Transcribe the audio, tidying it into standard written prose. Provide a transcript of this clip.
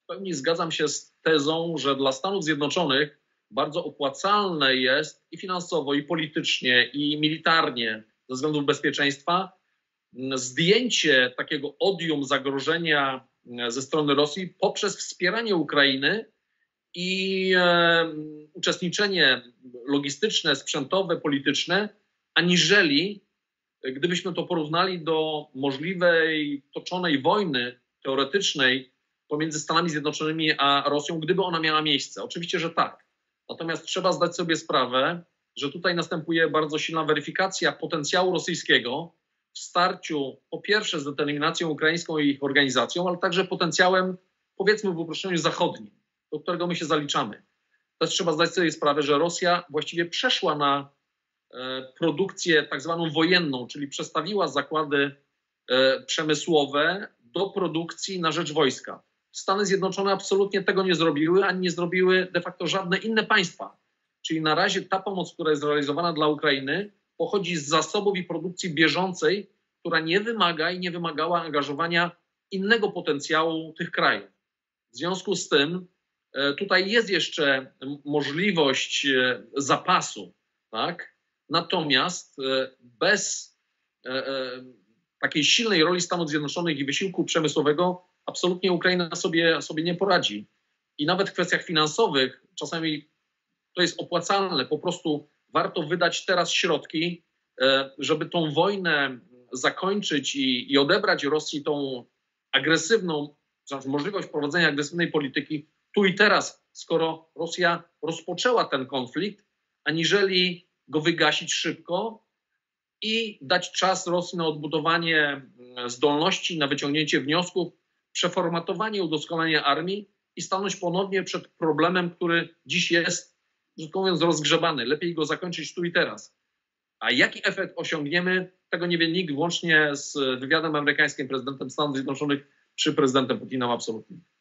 w pełni zgadzam się z tezą, że dla Stanów Zjednoczonych bardzo opłacalne jest i finansowo, i politycznie, i militarnie ze względów bezpieczeństwa zdjęcie takiego odium zagrożenia ze strony Rosji poprzez wspieranie Ukrainy i uczestniczenie logistyczne, sprzętowe, polityczne, aniżeli gdybyśmy to porównali do możliwej toczonej wojny teoretycznej pomiędzy Stanami Zjednoczonymi a Rosją, gdyby ona miała miejsce. Oczywiście, że tak. Natomiast trzeba zdać sobie sprawę, że tutaj następuje bardzo silna weryfikacja potencjału rosyjskiego w starciu po pierwsze z determinacją ukraińską i ich organizacją, ale także potencjałem, powiedzmy w uproszczeniu, zachodnim, do którego my się zaliczamy. Też trzeba zdać sobie sprawę, że Rosja właściwie przeszła na produkcję tak zwaną wojenną, czyli przestawiła zakłady przemysłowe do produkcji na rzecz wojska. Stany Zjednoczone absolutnie tego nie zrobiły, ani nie zrobiły de facto żadne inne państwa. Czyli na razie ta pomoc, która jest realizowana dla Ukrainy, pochodzi z zasobów i produkcji bieżącej, która nie wymaga i nie wymagała angażowania innego potencjału tych krajów. W związku z tym tutaj jest jeszcze możliwość zapasu, tak? Natomiast bez takiej silnej roli Stanów Zjednoczonych i wysiłku przemysłowego absolutnie Ukraina sobie nie poradzi. I nawet w kwestiach finansowych czasami to jest opłacalne. Po prostu warto wydać teraz środki, żeby tą wojnę zakończyć i odebrać Rosji tą agresywną, znaczy możliwość prowadzenia agresywnej polityki tu i teraz, skoro Rosja rozpoczęła ten konflikt, aniżeli go wygasić szybko i dać czas Rosji na odbudowanie zdolności, na wyciągnięcie wniosków, przeformatowanie, udoskonalenie armii i stanąć ponownie przed problemem, który dziś jest, brzydko mówiąc, rozgrzebany. Lepiej go zakończyć tu i teraz. A jaki efekt osiągniemy, tego nie wie nikt, włącznie z wywiadem amerykańskim, prezydentem Stanów Zjednoczonych czy prezydentem Putinem absolutnie.